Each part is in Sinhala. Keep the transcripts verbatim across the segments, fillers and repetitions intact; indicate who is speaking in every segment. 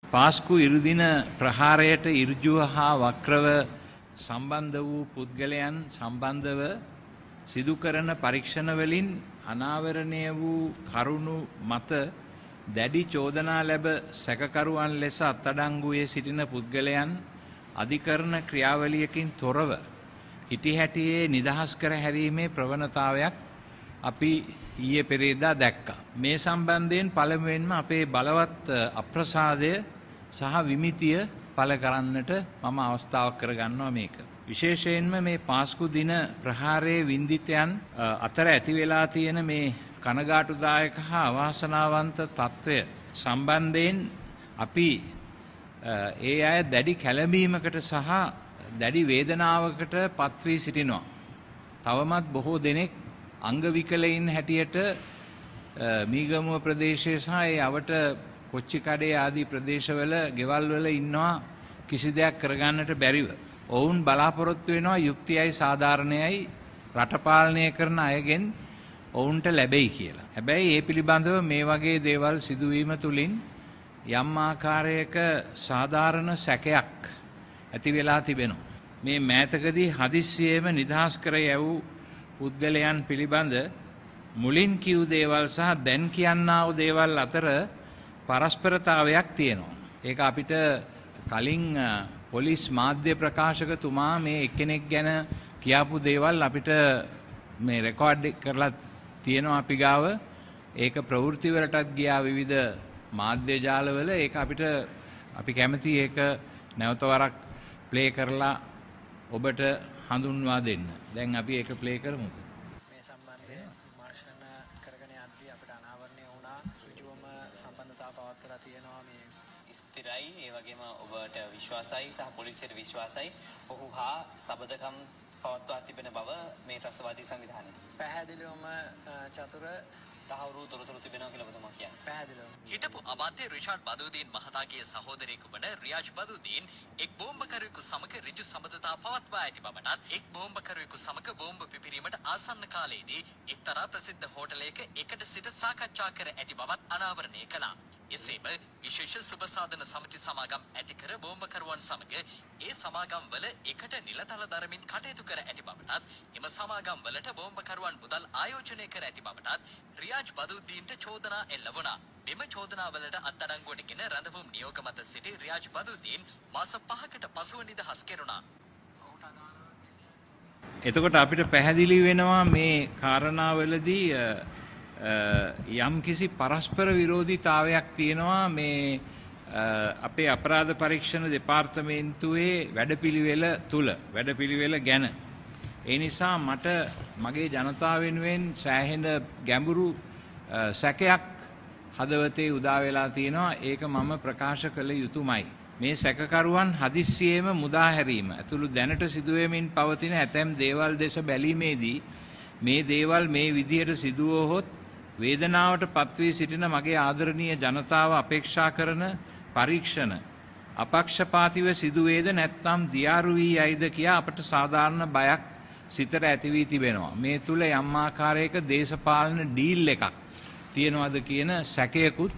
Speaker 1: පාස්කු ඉරුදින ප්‍රහාරයට ඉර්ජුව හා වක්‍රව සම්බන්ධ වූ පුද්ගලයන් සම්බන්ධව සිදු කරන පරීක්ෂණ වලින් අනාවරණය වූ කරුණු මත දැඩි චෝදනා ලැබ සැකකරුවන් ලෙස අත්අඩංගුවේ සිටින පුද්ගලයන් අධිකරණ ක්‍රියාවලියකින් තොරව හිටි හැටියේ නිදහස් කර හැරීමේ ප්‍රවණතාවයක් අපි ඊයේ පෙරේදා දැක්කා. මේ සම්බන්ධයෙන් පළමුවෙන්ම අපේ බලවත් අප්‍රසාදය සහ විමිතිය පළ කරන්නට මම අවස්ථාවක් කරගන්නවා මේක. විශේෂයෙන්ම මේ පාස්කු දින ප්‍රහාරයේ වින්දිතයන් අතර ඇති වෙලා තියෙන මේ කනගාටුදායක හා අවාසනාවන්ත තත්ත්වය සම්බන්ධයෙන් අපි ඒ අය දැඩි කැළඹීමකට සහ දැඩි වේදනාවකට පත් වී සිටිනවා. තවමත් බොහෝ දෙනෙක් අංග විකලයින් හැටියට මීගමුව ප්‍රදේශයේ සහ ඒ අවට කොච්චිකඩේ ආදී ප්‍රදේශවල ගෙවල් වල ඉන්නවා කිසි දෙයක් කරගන්නට බැරිව. ඔවුන් බලාපොරොත්තු වෙනවා යුක්තියයි සාධාරණයයි රට පාලනය කරන අයගෙන් ඔවුන්ට ලැබෙයි කියලා. හැබැයි ඒ පිළිබඳව මේ වගේ දේවල් සිදුවීම තුළින් යම් ආකාරයක සාධාරණ සැකයක් ඇති වෙලා තිබෙනවා. මේ මෑතකදී හදිස්සියේම නිදහස් කර යවූ පුද්ගලයන් පිළිබඳ මුලින් කියූ දේවල් සහ දැන් කියන්නා වූ දේවල් අතර පරස්පරතාවයක් තියෙනවා. ඒක අපිට කලින් පොලිස් මාධ්‍ය ප්‍රකාශකතුමා මේ එක්කෙනෙක් ගැන කියපු දේවල් අපිට මේ රෙකෝඩ් කරලා තියෙනවා අපි ගාව. ඒක ප්‍රවෘත්ති වලටත් ගියා විවිධ මාධ්‍ය ජාලවල. ඒක අපිට අපි කැමති ඒක නැවත වරක් ප්ලේ කරලා ඔබට හඳුන්වා දෙන්න. දැන් අපි ඒක ප්ලේ කරමු.
Speaker 2: මේ සම්බන්ධයෙන් විමර්ශන කරගෙන යද්දී අපිට අනාවරණය වුණා ඍජුවම සම්බන්ධතාව පවත්වලා තියෙනවා. මේ
Speaker 3: ස්ථිරයි ඒ වගේම ඔබට විශ්වාසයි සහ පොලිසියට විශ්වාසයි ඔහු හා සබඳකම් පවත්වා තිබෙන බව මේ රසවාදී සංවිධානයේ
Speaker 2: පැහැදිලිවම චතුර
Speaker 3: තහවුරු තොරතුරු තිබෙනවා කියලා ඔබතුමා කියන්නේ.
Speaker 2: පැහැදිලිව.
Speaker 4: හිටපු අමාත්‍ය රිචාඩ් බදුදීන් මහතාගේ සහෝදරයෙකු වන රියාජ් බදුදීන් එක් බෝම්බකරුවෙකු සමග ඍජු සම්බන්ධතා පවත්වා ඇති බවටත් එක් බෝම්බකරුවෙකු සමග බෝම්බ පිපිරීමට ආසන්න කාලයේදී එක්තරා ප්‍රසිද්ධ හෝටලයක එකට සිට සාකච්ඡා කර ඇති බවත් අනාවරණය කළා. එසේම විශේෂ සුබ සාධන සමිති සමාගම් ඇති කර බෝම්බකරුවන් සමග ඒ සමාගම් වල එකට නිලතල දරමින් කටයුතු කර ඇති බවටත් එම සමාගම් වලට බෝම්බකරුවන් මුදල් ආයෝජනය කර ඇති බවටත් රියාජ් බදුදීන්ට චෝදනා එල්ල වුණා. මෙම චෝදනාවලට අත්අඩංගුවටගෙන රැඳවුම් නියෝග මත සිටි රියාජ් බදුදීන් මාස පහකට පසුව නිදහස් කෙරුණා.
Speaker 1: එතකොට අපිට පැහැදිලි වෙනවා මේ කාරණාවලදී යම් කිසි පරස්පර විරෝධීතාවයක් තියෙනවා මේ අපේ අපරාධ පරීක්ෂණ දෙපාර්තමේන්තුවේ වැඩපිළිවෙල තුල වැඩපිළිවෙල ගැන. ඒ නිසා මට මගේ ජනතාව වෙනුවෙන් සෑහෙන ගැඹුරු සැකයක් හදවතේ උදා වෙලා තියෙනවා. ඒක මම ප්‍රකාශ කළ යුතුමයි. මේ සැකකරුවන් හදිස්සියේම මුදා හැරීම ඇතුළු දැනට සිදුවෙමින් පවතින ඇතැම් දේවල් දෙස බැලීමේදී මේ දේවල් මේ විදිහට සිදුවහොත් වේදනාවට පත්වී සිටින මගේ ආදරණීය ජනතාව අපේක්ෂා කරන පරීක්ෂණ අපක්ෂපාතීව සිදුවේද නැත්නම් දියාරු වී යයිද කියා අපට සාධාරණ බයක් සිතට ඇති වී තිබෙනවා. මේ තුල යම් ආකාරයක දේශපාලන ඩීල් එකක් තියෙනවද කියන සැකයකුත්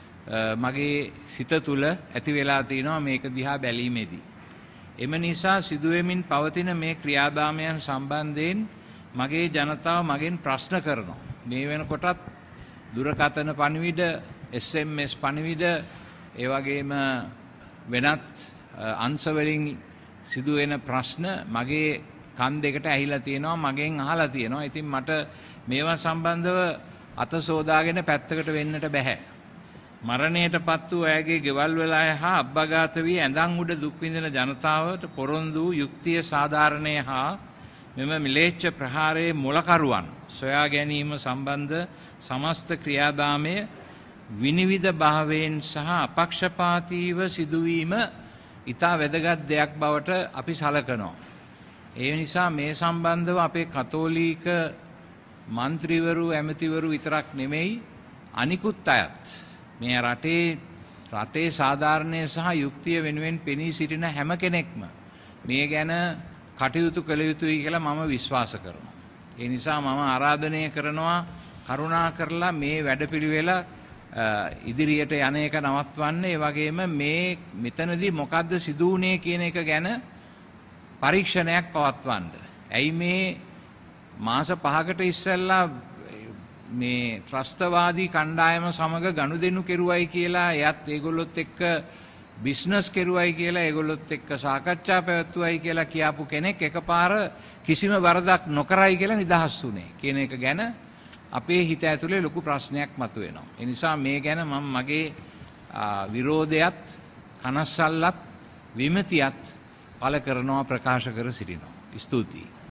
Speaker 1: මගේ සිත තුල ඇති වෙලා තිනවා මේක දිහා බැලීමේදී. එම නිසා සිදුවෙමින් පවතින මේ ක්‍රියාදාමයන් සම්බන්ධයෙන් මගේ ජනතාව මගෙන් ප්‍රශ්න කරනවා. මේ වෙනකොටත් දුරකථන පණිවිඩ, එස් එම් එස් පණිවිඩ, ඒ වගේම වෙනත් අංශ වලින් සිදුවෙන ප්‍රශ්න මගේ කන් දෙකට ඇහිලා තියෙනවා, මගෙන් අහලා තියෙනවා. ඉතින් මට මේවා සම්බන්ධව අත සෝදාගෙන පැත්තකට වෙන්නට බෑ. මරණයට පත් වූ අයගේ ගෙවල් වල අය හා අබ්බගාත වී ඇඳන් උඩ දුක් විඳින ජනතාවට පොරොන්දු යුක්තිය සාධාරණය හා මෙම මිලේච්ඡ ප්‍රහාරයේ මොලකරුවන් සොයා ගැනීම සම්බන්ධ සමස්ත ක්‍රියාදාමය විනිවිද භාවයෙන් සහ අපක්ෂපාතීව සිදුවීම ඉතා වැදගත් දෙයක් බවට අපි සලකනවා. ඒ නිසා මේ සම්බන්ධව අපේ කතෝලික මන්ත්‍රීවරු ඇමතිවරු විතරක් නෙමෙයි අනිකුත් අයත් මේ රටේ රටේ සාධාරණය සහ යුක්තිය වෙනුවෙන් පෙනී සිටින හැම කෙනෙක්ම මේ ගැන කටයුතු කළ යුතුයි කියලා මම විශ්වාස කරනවා. ඒ නිසා මම ආරාධනය කරනවා කරුණා කරලා මේ වැඩපිළිවෙල ඉදිරියට යන එක නවත්වන්න, ඒ වගේම මේ මෙතනදී මොකද්ද සිදු වුනේ කියන එක ගැන පරීක්ෂණයක් පවත්වන්න. ඇයි මේ මාස පහකට ඉස්සෙල්ලා මේ ත්‍රස්තවාදී කණ්ඩායම සමග ගනුදෙනු කෙරුවයි කියලා, එයත් ඒගොල්ලොත් එක්ක බිස්නස් කෙරුවයි කියලා, ඒගොල්ලොත් එක්ක සාකච්ඡා පැවැත්වුවයි කියලා කියාපු කෙනෙක් එකපාර කිසිම වරදක් නොකරයි කියලා නිදහස් වුණේ කියන එක ගැන අපේ හිත ඇතුලේ ලොකු ප්‍රශ්නයක් මතුවෙනවා. ඒ නිසා මේ ගැන මම මගේ විරෝධයත් කනස්සල්ලත් විමතියත් පළ කරනවා, ප්‍රකාශ කර සිටිනවා. ස්තුතියි.